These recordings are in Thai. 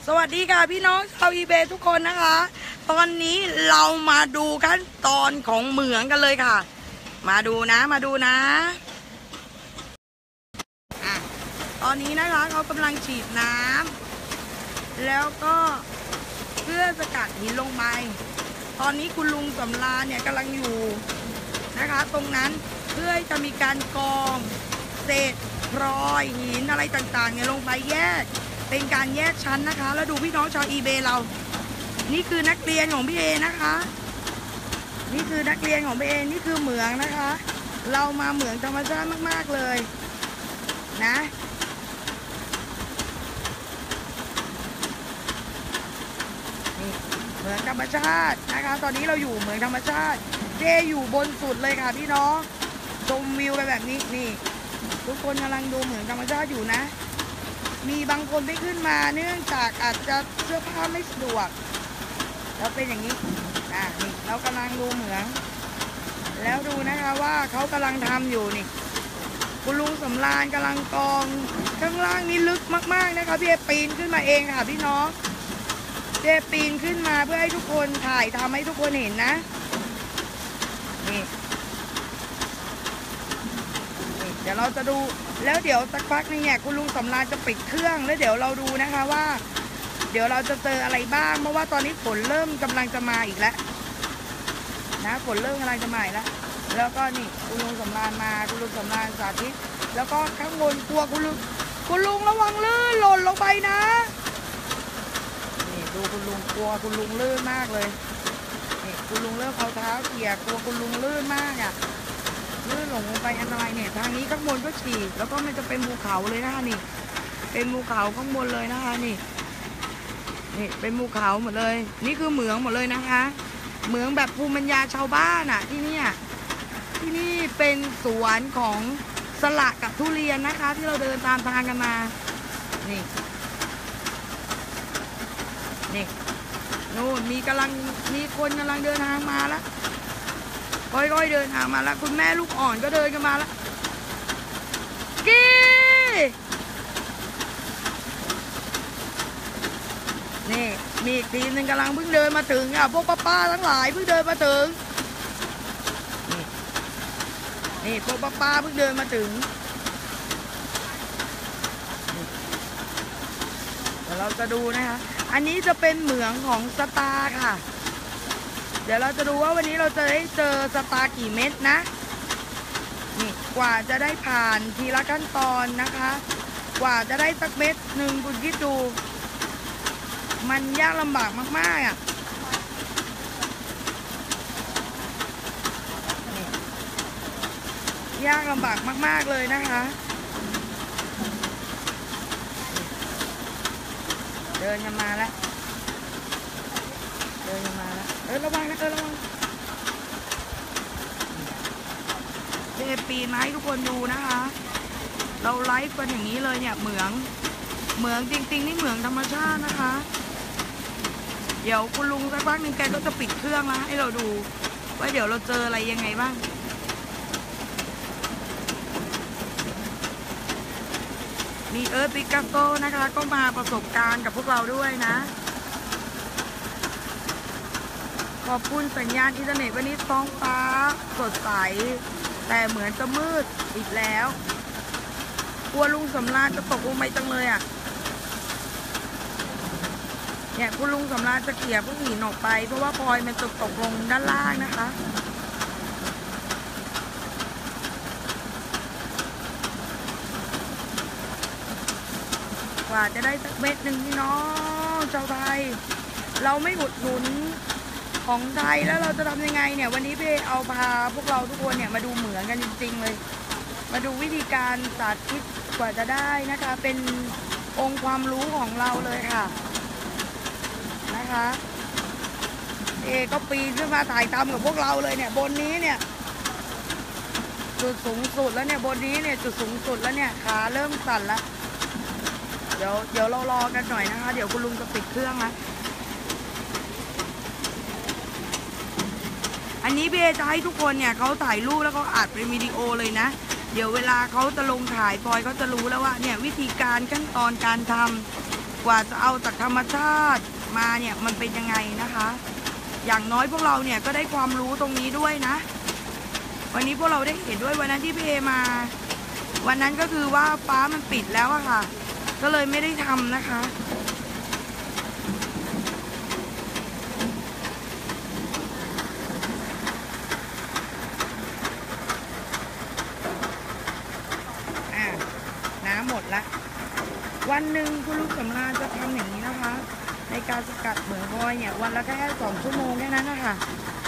สวัสดีค่ะพี่น้องชาวอีเบทุกคนนะคะตอนนี้เรามาดูขั้นตอนของเหมืองกันเลยค่ะมาดูนะตอนนี้นะคะเขากำลังฉีดน้ำแล้วก็เพื่อสกัดหินลงไปตอนนี้คุณลุงสำราญเนี่ยกำลังอยู่นะคะตรงนั้นเพื่อจะมีการกองเศษพลอยหินอะไรต่างๆเนี่ยลงไปแยกเป็นการแยกชั้นนะคะแล้วดูพี่น้องชาวอีเบเรานี่คือนักเรียนของพี่เอนะคะนี่คือนักเรียนของพี่เอนี่คือเหมืองนะคะเรามาเหมืองธรรมชาติมากๆเลยนะนี่เหมืองธรรมชาตินะคะตอนนี้เราอยู่เหมืองธรรมชาติเจอยู่บนสุดเลยค่ะพี่น้องชมวิวไปแบบนี้นี่ทุกคนกำลังดูเหมืองธรรมชาติอยู่นะมีบางคนไม่ขึ้นมาเนื่องจากอาจจะเสื้อผ้าไม่สะดวกแล้วเป็นอย่างนี้นี่เรากำลังดูเหมืองแล้วดูนะคะว่าเขากำลังทำอยู่นี่คุณลุงสำราญกำลังกองข้างล่างนี่ลึกมากๆนะคะพี่เอปีนขึ้นมาเองค่ะพี่น้องพี่เอปีนขึ้นมาเพื่อให้ทุกคนถ่ายทำให้ทุกคนเห็นนะนี่เดี๋ยวเราจะดูแล้วเดี๋ยวสักพักนึงเนี่ยคุณลุงสำราญจะปิดเครื่องแล้วเดี๋ยวเราดูนะคะว่าเดี๋ยวเราจะเจออะไรบ้างเพราะว่าตอนนี้ฝนเริ่มกำลังจะมาอีกแล้วนะฝนเริ่มกำลังจะมาอีกแล้วก็นี่คุณลุงสำราญมาคุณลุงสำราญสาธิตแล้วก็ข้างบนกลัวคุณลุงระวังลื่นหล่นลงไปนะนี่ดูคุณลุงกลัวคุณลุงลื่นมากเลยนี่คุณลุงเริ่มเอาเท้าเขี่ยกลัวคุณลุงลื่นมากอ่ะลื่นลงไปอันตรายเนี่ยทางนี้ข้างบนก็ฉีกแล้วก็มันจะเป็นภูเขาเลยนะคะนี่เป็นภูเขาข้างบนเลยนะคะนี่เป็นภูเขาหมดเลยนี่คือเหมืองหมดเลยนะคะเหมืองแบบภูมิปัญญาชาวบ้านอ่ะที่นี่เป็นสวนของสละกับทุเรียนนะคะที่เราเดินตามทางกันมานี่นู่นมีคนกำลังเดินทางมาแล้วค่อยๆเดินทางมาแล้วคุณแม่ลูกอ่อนก็เดินกันมาแล้วนี่มีอีกทีนึงกำลังเพิ่งเดินมาถึงอ่ะพวกป้าทั้งหลายเพิ่งเดินมาถึงนี่พวกป้าเพิ่งเดินมาถึงเดี๋ยวเราจะดูนะคะอันนี้จะเป็นเหมืองของสตาร์ค่ะเดี๋ยวเราจะดูว่าวันนี้เราจะได้เจอสตาร์กี่เม็ดนะนี่กว่าจะได้ผ่านทีละขั้นตอนนะคะกว่าจะได้สักเม็ดหนึ่งคุณคิดดูมันยากลำบากมากๆอ่ะยากลำบากมากๆเลยนะคะเดินกันมาแล้วระวังนะระวังเดปีนมาให้ทุกคนดูนะคะเราไลฟ์กันอย่างนี้เลยเนี่ยเหมืองจริงๆนี่เหมืองธรรมชาตินะคะเดี๋ยวคุณลุงสักพักนึงแกก็จะปิดเครื่องแล้วให้เราดูว่าเดี๋ยวเราเจออะไรยังไงบ้างมีปิกัสโตนะคะก็มาประสบการณ์กับพวกเราด้วยนะขอบคุณสัญญาณอินเทอร์เน็ตวันนี้ท้องฟ้าสดใสแต่เหมือนจะมืดอีกแล้วกลัวลุงสำราญจะตกลงไปจังเลยอ่ะเนี่ยคุณลุงสำราญจะเขี่ยพวกหินออกไปเพราะว่าพลอยมันจะตกลงด้านล่างนะคะกว่าจะได้สักเม็ดหนึ่งพี่น้องชาวไทยเราไม่อุดหนุนของไทยแล้วเราจะทำยังไงเนี่ยวันนี้พี่เอาพาพวกเราทุกคนเนี่ยมาดูเหมืองกันจริงๆเลยมาดูวิธีการสาธิตกว่าจะได้นะคะเป็นองค์ความรู้ของเราเลยค่ะนะคะก็ปีนขึ้นมาถ่ายทำกับพวกเราเลยเนี่ยบนนี้เนี่ยจุดสูงสุดแล้วเนี่ยบนนี้เนี่ยจุดสูงสุดแล้วเนี่ยขาเริ่มสั่นแล้วเดี๋ยวเรารอกันหน่อยนะคะเดี๋ยวคุณลุงจะปิดเครื่องนะอันนี้พี่เอจะให้ทุกคนเนี่ยเขาถ่ายรูปแล้วเขาอัดเป็นวิดีโอเลยนะเดี๋ยวเวลาเขาจะลงถ่ายพลอยเขาจะรู้แล้วว่าเนี่ยวิธีการขั้นตอนการทำกว่าจะเอาจากธรรมชาติมาเนี่ยมันเป็นยังไงนะคะ อย่างน้อยพวกเราเนี่ยก็ได้ความรู้ตรงนี้ด้วยนะ วันนี้พวกเราได้เห็นด้วยวันนั้นที่พี่เอมาวันนั้นก็คือว่าฟ้ามันปิดแล้วอะค่ะก็เลยไม่ได้ทำนะคะน้ำหมดละวันหนึ่งคุณลูกสำราญจะทำอย่างนี้นะคะในการสกัดเหมืองพลอยเนี่ยวันละแค่2 ชั่วโมงแค่นั้นนะคะ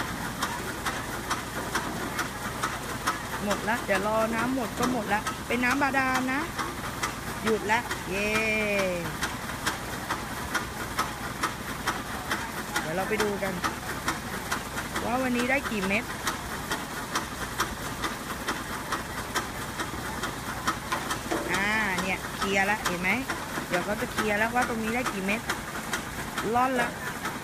หมดละเดี๋ยวรอน้ำหมดก็หมดละเป็นน้ำบาดาลนะหยุดละเย่เดี๋ยวเราไปดูกันว่าวันนี้ได้กี่เม็ดเนี่ยเคลียร์แล้วเห็นไหมเดี๋ยวเขาจะเคลียร์แล้วว่าตรงนี้ได้กี่เม็ดล่อนละ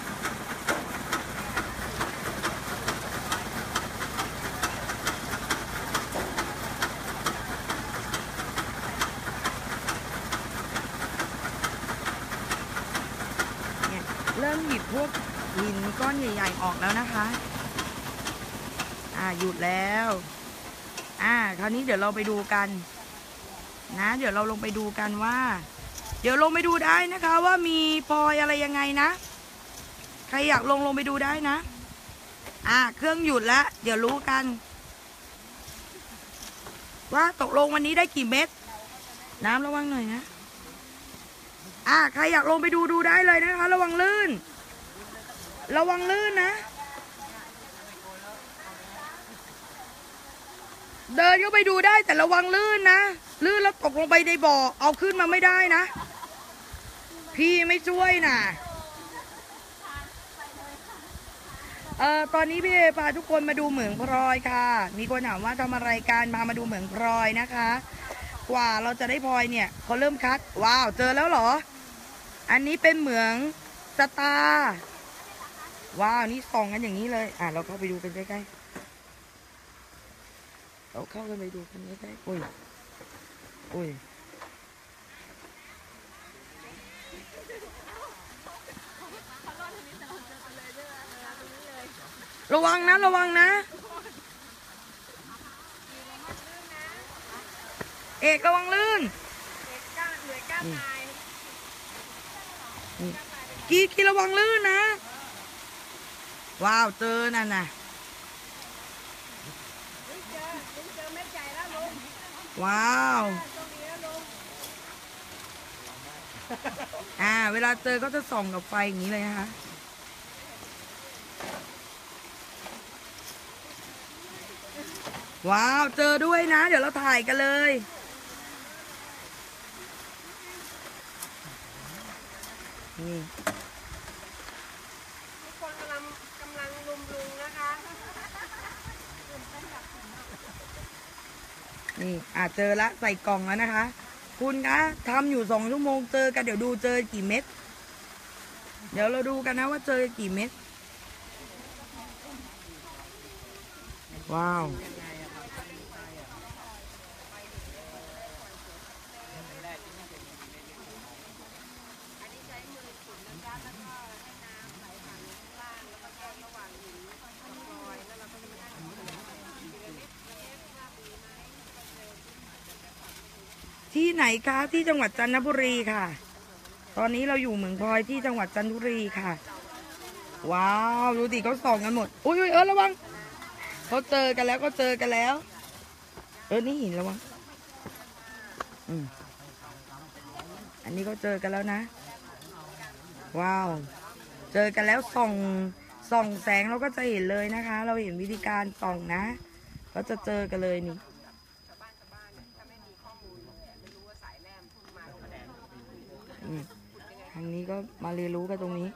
เริ่มหยิบพวกหินก้อนใหญ่ๆออกแล้วนะคะหยุดแล้วคราวนี้เดี๋ยวเราไปดูกันนะเดี๋ยวเราลงไปดูกันว่าเดี๋ยวลงไปดูได้นะคะว่ามีพลอยอะไรยังไงนะใครอยากลงไปดูได้นะเครื่องหยุดแล้วเดี๋ยวรู้กันว่าตกลงวันนี้ได้กี่เม็ดน้ำระวังหน่อยนะใครอยากลงไปดูได้เลยนะคะระวังลื่นนะเดินเข้าไปดูได้แต่ระวังลื่นนะลื่นแล้วตกลงไปในบ่อเอาขึ้นมาไม่ได้นะพี่ไม่ช่วยนะตอนนี้พี่พาทุกคนมาดูเหมืองพลอยค่ะมีคนถามว่าทำอะไรกันมาดูเหมืองพลอยนะคะกว่าเราจะได้พลอยเนี่ยเขาเริ่มคัดว้าวเจอแล้วเหรออันนี้เป็นเหมืองสตาร์ว้าวนี่ส่องกันอย่างนี้เลยเราเข้าไปดูกันใกล้ๆเราเข้ากันไปดูกันใกล้ๆอุ้ยระวังนะเอกระวังลื่นกีระวังลื่นนะว้าวเจอนั่นน่ะว้าวเวลาเจอก็จะส่องกับไฟอย่างนี้เลยนะคะว้าวเจอด้วยนะเดี๋ยวเราถ่ายกันเลยนี่ทุกคนกำลังลุมนะคะนี่เจอละใส่กล่องแล้วนะคะคุณคะทำอยู่2 ชั่วโมงเจอกันเดี๋ยวดูเจอกี่เม็ดเดี๋ยวเราดูกันนะว่าเจอกี่เม็ดว้าวที่ไหนคะที่จังหวัดจันทบุรีค่ะตอนนี้เราอยู่เหมืองพลอยที่จังหวัดจันทบุรีค่ะว้าวดูดิเขาส่องกันหมดอุ้ยระวังเขาเจอกันแล้วนี่หินระวังอันนี้ก็เจอกันแล้วนะว้าวเจอกันแล้วส่องแสงเราก็จะเห็นเลยนะคะเราเห็นวิธีการส่องนะก็จะเจอกันเลยนี่ทางนี้ก็มาเรียนรู้กันตรงนี้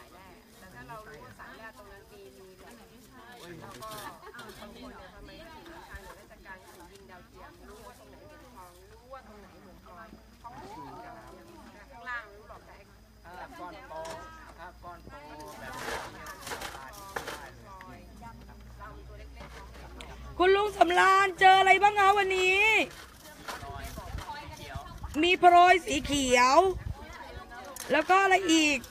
คุณลุงสำราญเจออะไรบ้างคะวันนี้มีพลอยสีเขียวแล้วก็อะไรอีก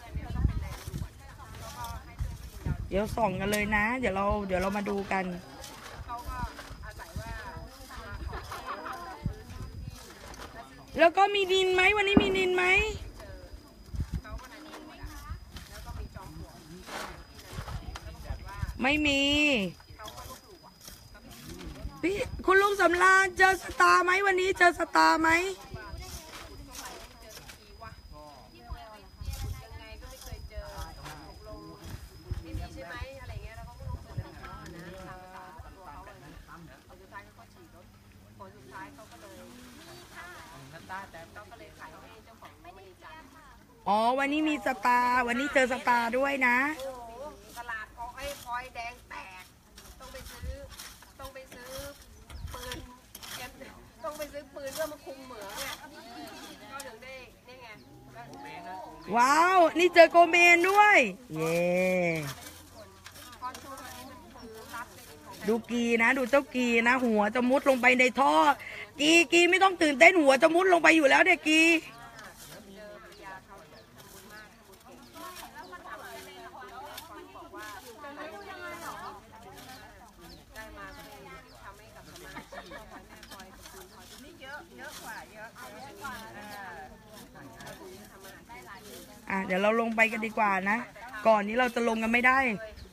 เดี๋ยวส่องกันเลยนะ เดี๋ยวเรามาดูกัน แล้วก็มีดินไหมวันนี้มีดินไหมไม่มีพี่คุณลุงสำราญเจอสตาร์ไหมวันนี้เจอสตาร์ไหมอ๋อวันนี้มีสตาร์วันนี้เจอสตาร์ด้วยนะตลาดพลอยแดงแตกต้องไปซื้อปืนต้องไปซื้อปืนเพื่อมาคุมเหมืองเนี่ยก็ถึงได้นี่ไงว้าวนี่เจอโกเมนด้วยเย่ดูกีนะดูเจ้ากีนะหัวจะมุดลงไปในท่อกีไม่ต้องตื่นเต้นหัวจะมุดลงไปอยู่แล้วเด็กกีเดี๋ยวเราลงไปกันดีกว่านะก่อนนี้เราจะลงกันไม่ได้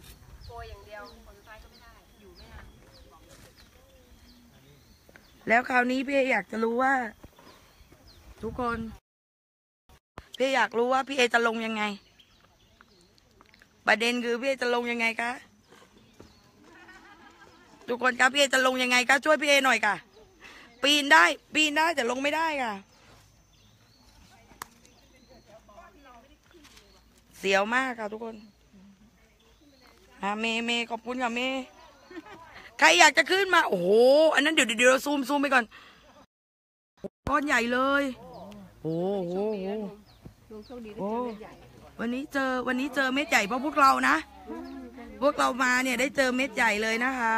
แล้วคราวนี้พี่อยากจะรู้ว่าทุกคนพี่อยากรู้ว่าพี่เอจะลงยังไงประเด็นคือพี่เอจะลงยังไงคะทุกคนครับพี่เอจะลงยังไงคะช่วยพี่เอหน่อยค่ะปีนได้แต่ลงไม่ได้ค่ะเสียวมากค่ะทุกคนเมย์ขอบคุณค่ะเมย์ใครอยากจะขึ้นมาโอ้โหอันนั้นเดี๋ยวเราซูมไปก่อนก้อนใหญ่เลยโอ้โหวันนี้เจอเม็ดใหญ่เพราะพวกเรานะพวกเรามาเนี่ยได้เจอเม็ดใหญ่เลยนะคะ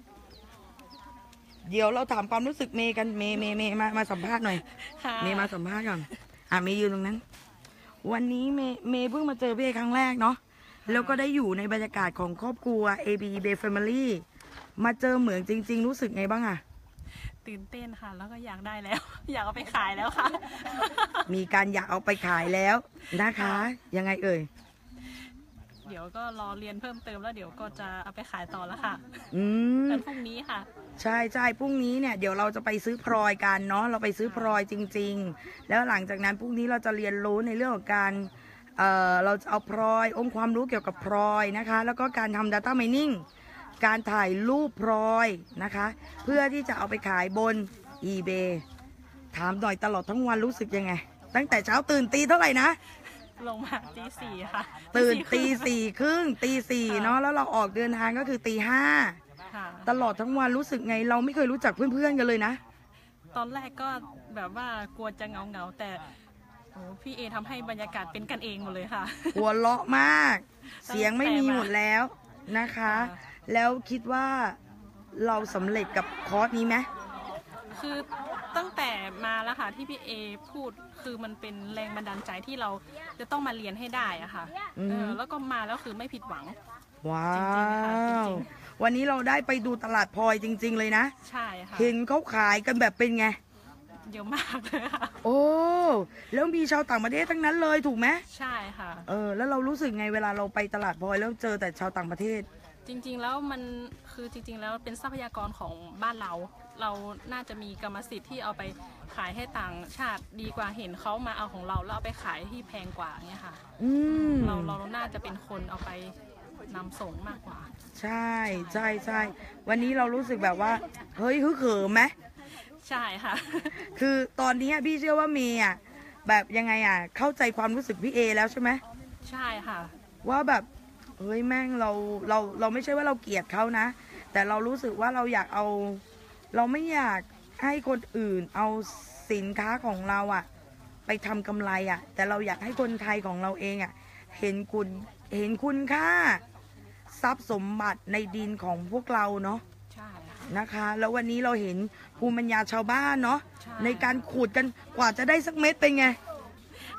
เดี๋ยวเราถามความรู้สึกเมย์กันเมย์มาสัมภาษณ์หน่อยเมย์มาสัมภาษณ์ก่อนเมย์ยืนตรงนั้นวันนี้เมย์เพิ่งมาเจอพี่เอครั้งแรกเนาะแล้วก็ได้อยู่ในบรรยากาศของครอบครัว AB Bay Family มาเจอเหมืองจริงๆรู้สึกไงบ้างอะตื่นเต้นค่ะแล้วก็อยากได้แล้ว อยากเอาไปขายแล้วค่ะมีการอยากเอาไปขายแล้วนะคะยังไงเอ่ยเดี๋ยวก็รอเรียนเพิ่มเติมแล้วเดี๋ยวก็จะเอาไปขายต่อแล้วค่ะแต่พรุ่งนี้ค่ะใช่พรุ่งนี้เนี่ยเดี๋ยวเราจะไปซื้อพลอยกันเนาะเราไปซื้อพลอยจริงๆแล้วหลังจากนั้นพรุ่งนี้เราจะเรียนรู้ในเรื่องของการเราจะเอาพลอยองค์ความรู้เกี่ยวกับพลอยนะคะแล้วก็การทำ Data Mining การถ่ายรูปพลอยนะคะเพื่อที่จะเอาไปขายบน eBay ถามหน่อยตลอดทั้งวันรู้สึกยังไงตั้งแต่เช้าตื่นตีเท่าไหร่นะลงมาตี 4ค่ะตื่นตี 4 ครึ่งตี 4เนาะแล้วเราออกเดินทางก็คือตี 5ตลอดทั้งวันรู้สึกไงเราไม่เคยรู้จักเพื่อนๆกันเลยนะตอนแรกก็แบบว่ากลัวจะเงาแต่พี่เอทำให้บรรยากาศเป็นกันเองหมดเลยค่ะหัวเราะมากเสียงไม่มีหมดแล้วนะคะแล้วคิดว่าเราสำเร็จกับคอร์สนี้ไหมคือตั้งแต่มาแล้วค่ะที่พี่เอพูดคือมันเป็นแรงบันดาลใจที่เราจะต้องมาเรียนให้ได้อะค่ะแล้วก็มาแล้วคือไม่ผิดหวังว้าววันนี้เราได้ไปดูตลาดพลอยจริงๆเลยนะใช่ค่ะเห็นเขาขายกันแบบเป็นไงเยอะมากเลยค่ะโอ้แล้วมีชาวต่างประเทศทั้งนั้นเลยถูกไหมใช่ค่ะแล้วเรารู้สึกไงเวลาเราไปตลาดพลอยแล้วเจอแต่ชาวต่างประเทศจริงๆแล้วมันคือจริงๆแล้วเป็นทรัพยากรของบ้านเราน่าจะมีกรรมสิทธิ์ที่เอาไปขายให้ต่างชาติดีกว่าเห็นเขามาเอาของเราแล้วเอาไปขายที่แพงกว่าเนี่ยค่ะเราน่าจะเป็นคนเอาไปนำส่งมากกว่าใช่วันนี้เรารู้สึกแบบว่าเฮ้ยฮึกเหิมไหมใช่ค่ะคือตอนนี้พี่เชื่อว่าเมย์แบบยังไงเข้าใจความรู้สึกพี่เอแล้วใช่ไหมใช่ค่ะว่าแบบเฮ้ยแม่งเราไม่ใช่ว่าเราเกลียดเขานะแต่เรารู้สึกว่าเราอยากเอาเราไม่อยากให้คนอื่นเอาสินค้าของเราไปทำกำไรแต่เราอยากให้คนไทยของเราเองเห็นคุณค่าทรัพย์สมบัติในดินของพวกเราเนาะใช่นะคะแล้ววันนี้เราเห็นภูมิปัญญาชาวบ้านเนาะในการขูดกันกว่าจะได้สักเม็ดเป็นไง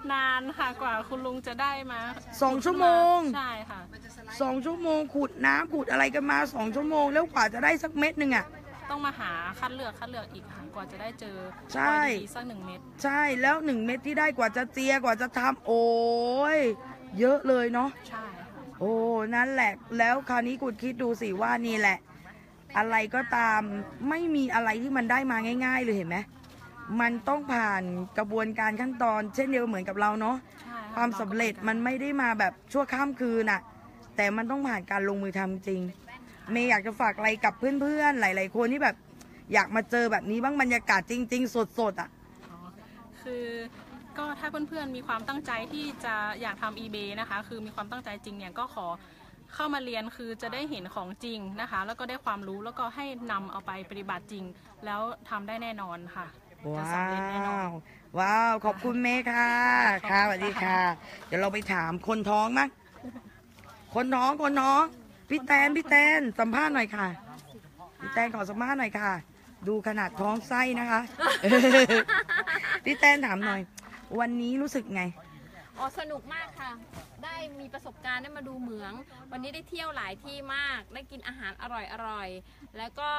นานค่ะกว่าคุณลุงจะได้มา 2 ชั่วโมงใช่ค่ะ 2 ชั่วโมงขุดน้ำขุดอะไรกันมา2 ชั่วโมงแล้วกว่าจะได้สักเม็ดหนึ่งอ่ะต้องมาหาคัดเลือกอีกค่ะกว่าจะได้เจอใช่พอดีสัก1 เม็ดใช่แล้ว1 เม็ดที่ได้กว่าจะเจียกว่าจะทำโอ้ยเยอะเลยเนาะใช่ค่ะโอ้นั่นแหละแล้วคราวนี้คุณคิดดูสิว่านี่แหละ อะไรก็ตามไม่มีอะไรที่มันได้มาง่าย ๆ เลยเห็นไหมมันต้องผ่านกระบวนการขั้นตอน เช่นเดียวเหมือนกับเราเนาะใช่ะความสำเร็จมันไม่ได้มาแบบชั่วข้ามคืนน่ะ แต่มันต้องผ่านการลงมือทำจริง เมย์อยากจะฝากอะไรกับเพื่อนๆหลายๆคนที่แบบ อยากมาเจอแบบนี้บ้างบรรยากาศจริง ๆ สดๆอ่ะอ๋อคือก็ถ้าเพื่อนๆมีความตั้งใจที่จะอยากทำ eBay นะคะคือมีความตั้งใจจริงเนี่ยก็ขอเข้ามาเรียนคือจะได้เห็นของจริงนะคะแล้วก็ได้ความรู้แล้วก็ให้นำเอาไปปฏิบัติจริง แล้วทำได้แน่นอนค่ะจะว้าสำเร็จแน่นอนว ว้าว ขอบคุณเมย์ค่ะ ค่ะสวัสดีค่ะ เดี๋ยวเราไปถามคนท้องมั้งคนท้อง พี่แตน สัมภาษณ์หน่อยค่ะ พี่แตนขอสัมภาษณ์หน่อยค่ะ ดูขนาดท้องไส้นะคะ พี่แตนถามหน่อย วันนี้รู้สึกไงอ๋อสนุกมากค่ะ ได้มีประสบการณ์ได้มาดูเหมือง วันนี้ได้เที่ยวหลายที่มาก ได้กินอาหารอร่อยๆ แล้วก็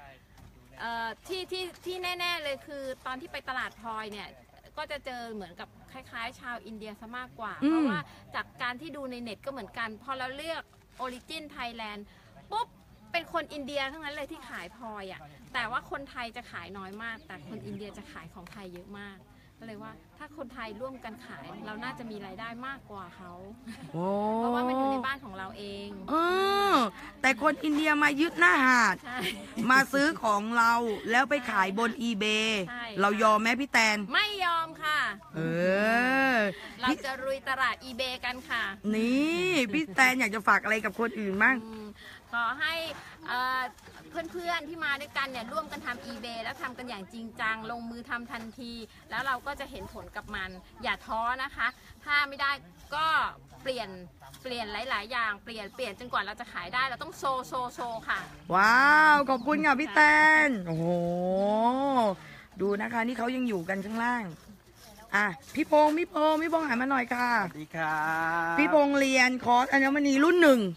ที่แน่ๆเลยคือตอนที่ไปตลาดพลอยเนี่ย ก็จะเจอเหมือนกับคล้ายๆ ชาวอินเดียซะมากกว่า เพราะว่าจากการที่ดูในเน็ตก็เหมือนกัน พอเราเลือก Origin Thailand ปุ๊บ เป็นคนอินเดียทั้งนั้นเลยที่ขายพลอยอ่ะ แต่ว่าคนไทยจะขายน้อยมาก แต่คนอินเดียจะขายของไทยเยอะมาก ก็เลยว่าถ้าคนไทยร่วมกันขายเราน่าจะมีรายได้มากกว่าเขาโอ้เพราะว่ามันอยู่ในบ้านของเราเองแต่คนอินเดียมายึดหน้าหาดใช่มาซื้อของเราแล้วไปขายบน eBay ใช่เรายอมไหมพี่แตนไม่ยอมค่ะเออเราจะรุยตลาด eBay กันค่ะนี่พี่แตนอยากจะฝากอะไรกับคนอื่นบ้างขอให้เพื่อนๆที่มาด้วยกันเนี่ยร่วมกันทำ eBay แล้วทำกันอย่างจริงจังลงมือทำทันที แล้วเราก็จะเห็นผลกับมัน อย่าท้อนะคะ ถ้าไม่ได้ก็เปลี่ยนหลายๆอย่างเปลี่ยนจนกว่าเราจะขายได้เราต้องโซค่ะว้าว ขอบคุณค่ะพี่แตน โอ้โห ดูนะคะนี่เขายังอยู่กันข้างล่าง อ่ะ พี่พงษ์หันมาหน่อยค่ะสวัสดีครับพี่พงษ์เรียนคอร์สอัญมณีรุ่น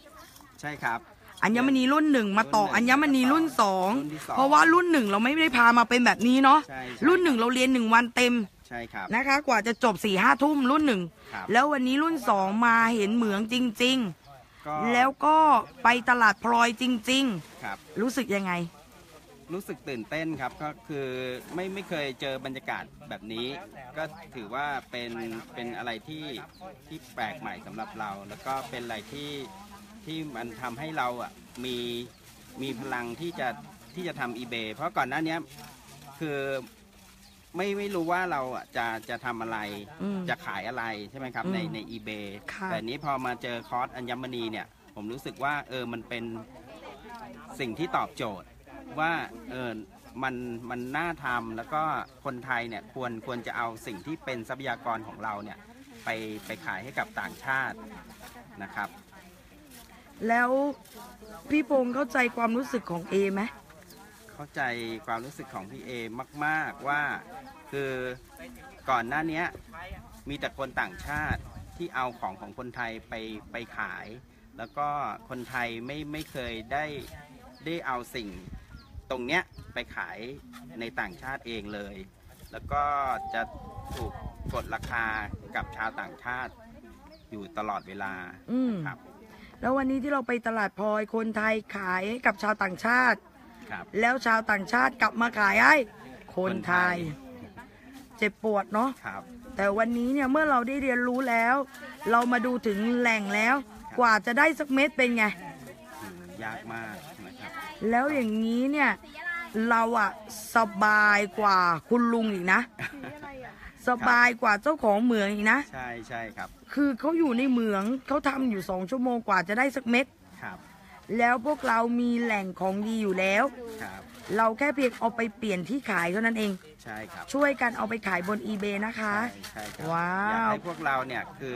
1 ใช่ครับอัญมณีรุ่น 1 มาต่ออัญมณีรุ่นรุ่นที่สอง 2 เพราะว่ารุ่น 1 เราไม่ได้พามาเป็นแบบนี้เนาะใช่รุ่น 1 เราเรียน 1 วันเต็มใช่ครับนะคะ กว่าจะจบ 4-5 ทุ่มรุ่นครับ 1 แล้ววันนี้รุ่น 2 มาเห็นเหมืองจริงก็ๆ แล้วก็ไปตลาดพลอยจริงครับๆ รู้สึกยังไงรู้สึกตื่นเต้นครับ ก็คือไม่เคยเจอบรรยากาศแบบนี้ ก็ถือว่าเป็นอะไรที่แปลกใหม่สำหรับเรา แล้วก็เป็นอะไรที่มันทำให้เราอ่ะมีพลังที่จะทำ eBay เพราะก่อนหน้านี้คือไม่รู้ว่าเราอ่ะจะทำอะไรอืมจะขายอะไรใช่ไหมครับอืมใน eBay ค่ะแต่นี้พอมาเจอคอร์สอัญมณีเนี่ย ผมรู้สึกว่ามันเป็นสิ่งที่ตอบโจทย์ว่ามันน่าทำแล้วก็คนไทยเนี่ยควรจะเอาสิ่งที่เป็นทรัพยากรของเราเนี่ยไปขายให้กับต่างชาตินะครับแล้วพี่พงษ์เข้าใจความรู้สึกของเอไหมเข้าใจความรู้สึกของพี่เอมาก ๆว่าคือก่อนหน้านี้มีแต่คนต่างชาติที่เอาของคนไทยไปขาย แล้วก็คนไทยไม่เคยได้เอาสิ่งตรงเนี้ยไปขายในต่างชาติเองเลย แล้วก็จะถูกกดราคากับชาวต่างชาติอยู่ตลอดเวลาครับแล้ววันนี้ที่เราไปตลาดพลอยคนไทยขายให้กับชาวต่างชาติครับแล้วชาวต่างชาติกลับมาขายให้คนไทย เจ็บปวดเนาะครับแต่วันนี้เนี่ยเมื่อเราได้เรียนรู้แล้ว เรามาดูถึงแหล่งแล้ว กว่าจะได้สักเม็ดเป็นไงยากมากนะครับแล้วอย่างนี้เนี่ยเราอะสบายกว่าคุณลุงอีกนะ สบายกว่าเจ้าของเหมืองอีกนะใช่ครับคือเขาอยู่ในเหมืองเขาทำอยู่2 ชั่วโมงกว่าจะได้สักเม็ดครับแล้วพวกเรามีแหล่งของดีอยู่แล้วครับเราแค่เพียงเอาไปเปลี่ยนที่ขายเท่านั้นเองใช่ครับช่วยกันเอาไปขายบน eBay นะคะใช่ครับว้าวอยากให้พวกเราเนี่ยคือ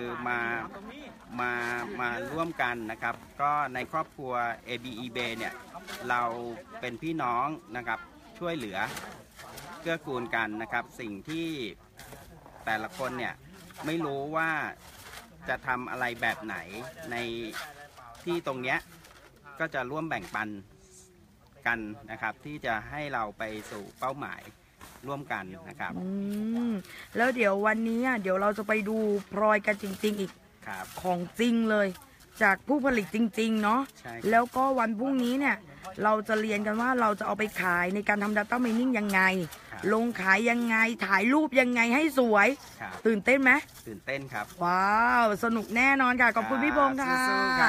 มาร่วมกันนะครับ ก็ในครอบครัว AB eBay เนี่ยเราเป็นพี่น้องนะครับช่วยเหลือเกื้อกูลกันนะครับ สิ่งที่แต่ละคนเนี่ยไม่รู้ว่าจะทำอะไรแบบไหนในที่ตรงเนี้ยก็จะร่วมแบ่งปันกันนะครับ ที่จะให้เราไปสู่เป้าหมายร่วมกันนะครับแล้วเดี๋ยววันนี้เดี๋ยวเราจะไปดูพลอยกันจริงๆอีกครับของจริงเลย จากผู้ผลิตจริงๆเนาะใช่แล้วก็วันพรุ่งนี้เนี่ยเราจะเรียนกันว่าเราจะเอาไปขายในการทำ Data Mining ยังไงครับลงขายยังไงถ่ายรูปยังไงให้สวยครับตื่นเต้นไหมตื่นเต้นครับว้าวสนุกแน่นอนค่ะขอบคุณพี่พงษ์ค่ะสู้ๆครับ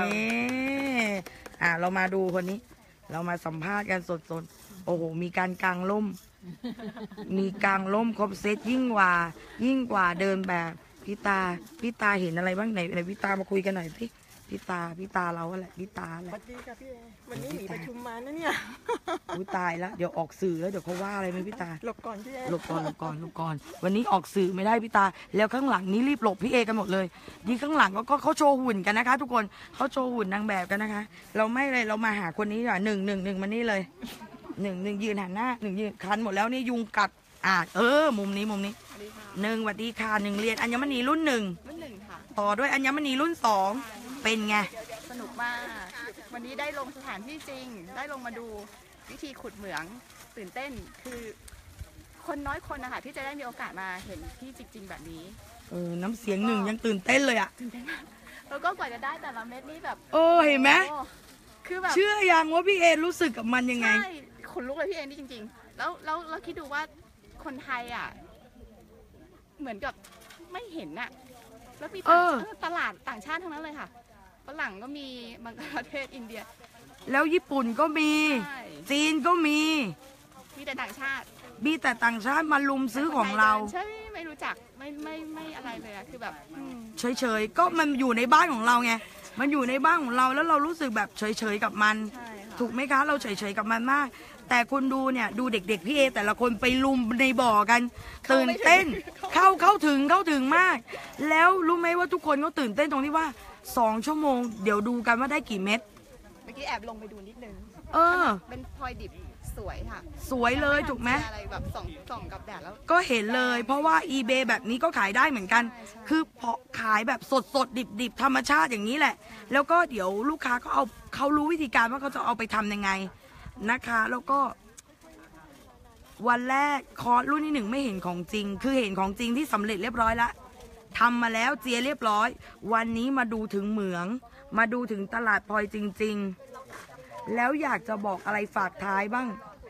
นี่เรามาดูคนนี้ เรามาสัมภาษณ์กันสดๆโอ้โหมีการกางร่ม มีกางร่มครบเซตยิ่งกว่าเดินแบบพี่ตาเห็นอะไรบ้างไหนพี่ตามาคุยกันหน่อยสิพี่ตาเราอะไรพี่ตาอะไรสวัสดีค่ะพี่เอวันนี้หนีประชุมมานะเนี่ยอุ้ยตายแล้วเดี๋ยวออกสื่อแล้วเดี๋ยวเขาว่าอะไรไหมพี่ตาหลบก่อนพี่เอหลบก่อนวันนี้ออกสื่อไม่ได้พี่ตา แล้วข้างหลังนี้รีบหลบพี่เอกันหมดเลยนี่ข้างหลังก็เขาโชว์หุ่นกันนะคะ ทุกคนเขาโชว์หุ่นนางแบบกันนะคะ เราไม่เลยเรามาหาคนนี้ดีกว่าหนึ่งมานี่เลยหนึ่งยืนหันหน้าหนึ่งยืนคันหมดแล้วนี่ยุงกัดมุมนี้หนึ่งสวัสดีค่ะหนึ่งเรียนอัญมณีรุ่นหนึ่งรุ่นหนึ่งค่ะต่อด้วยอัญมณีรุ่นสองเป็นไงสนุกมาก วันนี้ได้ลงสถานที่จริง ได้ลงมาดูวิธีขุดเหมืองตื่นเต้นคือคนน้อยคนนะคะที่จะได้มีโอกาสมาเห็นที่จริง ๆ แบบนี้น้ำเสียงหนึ่งยังตื่นเต้นเลยอ่ะแล้วก็กว่าจะได้แต่ละเม็ดนี่แบบเห็นไหมโอ้คือแบบเชื่อยังว่าพี่เอรู้สึกกับมันยังไงใช่ขนลุกเลยพี่เอ็นนี่จริง ๆ แล้วคิดดูว่าคนไทยอ่ะเหมือนกับไม่เห็นน่ะแล้วมีตลาดต่างชาติทั้งนั้นเลยค่ะฝรั่งก็มีบังกลาเทศอินเดียแล้วญี่ปุ่นก็มีใช่จีนก็มีมีแต่ต่างชาติมีแต่ต่างชาติมาลุมซื้อของเราใช่ไม่รู้จักไม่อะไรเลยอะคือแบบเฉยๆก็มันอยู่ในบ้านของเราไงมันอยู่ในบ้านของเราแล้วเรารู้สึกแบบเฉยๆกับมันใช่ค่ะถูกไหมคะเราเฉยๆกับมันมาก แต่คุณดูเนี่ยดูเด็กๆพี่เอแต่ละคนไปลุมในบ่อกันตื่นเต้นเข้าถึงมาก แล้วรู้ไหมว่าทุกคนก็ตื่นเต้นตรงที่ว่า2 ชั่วโมงเดี๋ยวดูกันว่าได้กี่เม็ดเมื่อกี้แอบลงไปดูนิดนึง เป็นพลอยดิบสวยค่ะสวยเลยถูกไหมอะไรแบบส่องกับแดดแล้วก็เห็นเลยเพราะว่า eBay แบบนี้ก็ขายได้เหมือนกันใช่คือพอขายแบบสดดิบธรรมชาติอย่างนี้แหละ แล้วก็เดี๋ยวลูกค้าเขารู้วิธีการว่าเขาจะเอาไปทำยังไงนะคะ แล้วก็วันแรกคอร์สรุ่นที่ 1ไม่เห็นของจริง คือเห็นของจริงที่สำเร็จเรียบร้อยแล้วทำมาแล้วเจียเรียบร้อย วันนี้มาดูถึงเหมือง มาดูถึงตลาดพลอยจริง ๆ แล้วอยากจะบอกอะไรฝากท้ายบ้าง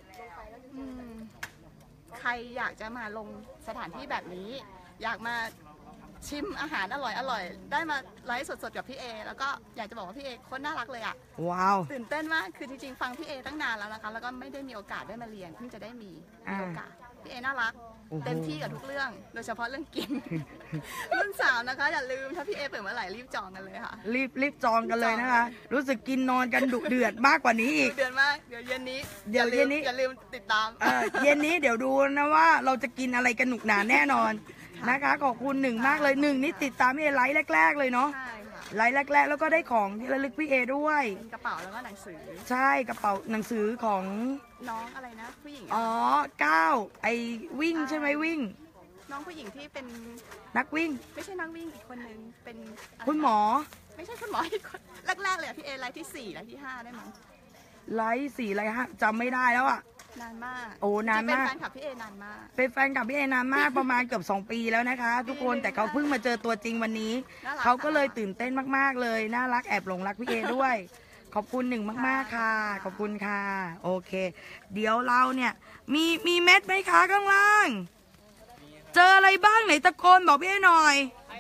ใครอยากจะมาลงสถานที่แบบนี้ อยากมาชิมอาหารอร่อยได้มาไลฟ์สดๆกับพี่เอแล้วก็อยากจะบอกว่าพี่เอโคนน่ารักเลยอ่ะว้าวตื่นเต้นมากคือจริงๆฟังพี่เอตั้งนานแล้วนะคะแล้วก็ไม่ได้มีโอกาสได้มาเรียนเพิ่งจะได้มีโอกาสพี่เอน่ารักโอ้โหเต็มที่กับทุกเรื่อง โดยเฉพาะเรื่องกิน รุ่นสาวนะคะอย่าลืมถ้าพี่เอเปิดเมื่อไหร่รีบจองกันเลยค่ะรีบจองกันเลยนะคะ รู้สึกกินนอนกันดุเดือดมากกว่านี้อีกเดือนมากเดี๋ยวเย็นนี้เดี๋ยวเย็นนี้อย่าลืมติดตามเย็นนี้เดี๋ยวดูนะว่าเราจะกินอะไรกันหนุกหนาแน่นอนนะคะขอบคุณหนึ่งมากเลยหนึ่งนี่ติดตามพี่เอไลฟ์แรกๆเลยเนาะใช่ค่ะไลฟ์แรกๆแล้วก็ได้ของที่ระลึกพี่เอด้วยเป็นกระเป๋าแล้วก็หนังสือใช่กระเป๋าหนังสือของน้องอะไรนะ ผู้หญิงก้าวไอ้วิ่งใช่ไหมวิ่งน้องผู้หญิงที่เป็นนักวิ่งไม่ใช่นักวิ่งอีกคนนึงเป็นะไรคุณหมอไม่ใช่คุณหมออีกคนแรกๆเลยอะพี่เอไลฟ์ที่4ไลฟ์ที่5ได้มั้งไลฟ์4ไลฟ์5จำไม่ได้แล้วอ่ะนานมากโอ้นานมากที่เป็นแฟนคลับพี่เอนานมากเป็นแฟนกับพี่เอนานมาก ประมาณเกือบ2 ปีแล้วนะคะ ทุกคนแต่เขาเพิ่งมาเจอตัวจริงวันนี้น่ารักเขาก็เลยตื่นเต้นมากๆเลยน่ารักแอบหลงรักพี่เอด้วย ขอบคุณหนึ่งมากๆค่ะ ขอบคุณค่ะ โอเค เดี๋ยวเราเนี่ยมีเม็ดไหมคะข้างล่าง เจออะไรบ้างไหนตะโกนบอกพี่เอหน่อย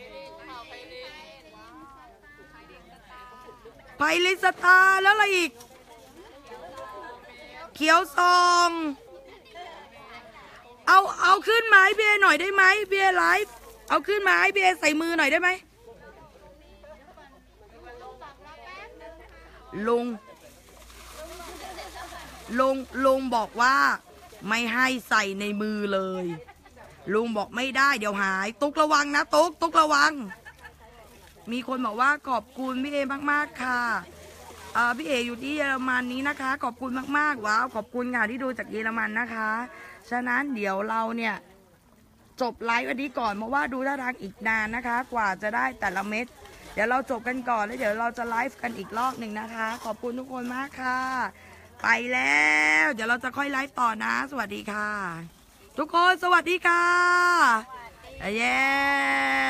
ไพลิสตาร์แล้วอะไรอีก เขียวซองเอาขึ้นมาให้พี่เอหน่อยได้ไหมพี่เอไลฟ์เอาขึ้นมาให้พี่เอใส่มือหน่อยได้ไหมลุงบอกว่าไม่ให้ใส่ในมือเลยลุงบอกไม่ได้เดี๋ยวหายตุ๊กระวังนะตุ๊กระวังมีคนบอกว่าขอบคุณพี่เอมากๆค่ะพี่เออยู่ที่เยอรมันนี้นะคะขอบคุณมากๆว้าวขอบคุณค่ะที่ดูจากเยอรมันนะคะฉะนั้นเดี๋ยวเราเนี่ยจบไลฟ์วันนี้ก่อนเพราะว่าดูท่าทางอีกนานนะคะ กว่าจะได้แต่ละเม็ดเดี๋ยวเราจบกันก่อนแล้วเดี๋ยวเราจะไลฟ์กันอีกรอบหนึ่งนะคะ ขอบคุณทุกคนมากค่ะ ไปแล้วเดี๋ยวเราจะค่อยไลฟ์ต่อนะ สวัสดีค่ะ ทุกคนสวัสดีค่ะเย้